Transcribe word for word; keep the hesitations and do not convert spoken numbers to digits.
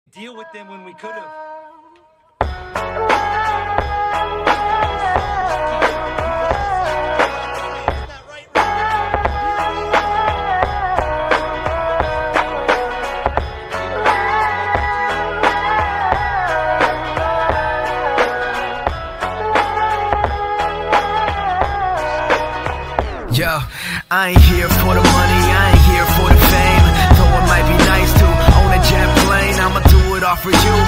deal with them when we could have. Yo, I ain't here for the money, I ain't here for the fame. Though it might be nice to own a jet plane, I'ma do it all for you.